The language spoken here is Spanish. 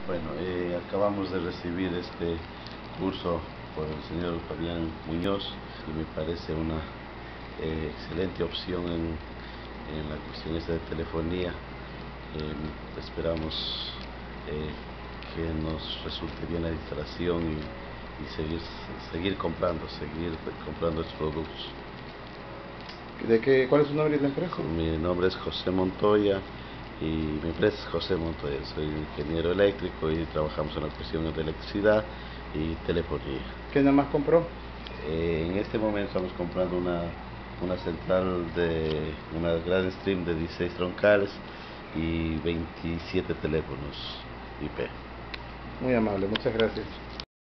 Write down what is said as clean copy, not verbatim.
Bueno, acabamos de recibir este curso por el señor Fabián Muñoz y me parece una excelente opción en la cuestión esta de telefonía. Esperamos que nos resulte bien la instalación y seguir comprando estos productos. ¿Cuál es su nombre y la empresa? Mi nombre es José Montoya y mi empresa es José Montoya. Soy ingeniero eléctrico y trabajamos en la cuestión de electricidad y telefonía. ¿Qué nada más compró? En este momento estamos comprando una central de una gran stream de 16 troncales y 27 teléfonos IP. Muy amable, muchas gracias.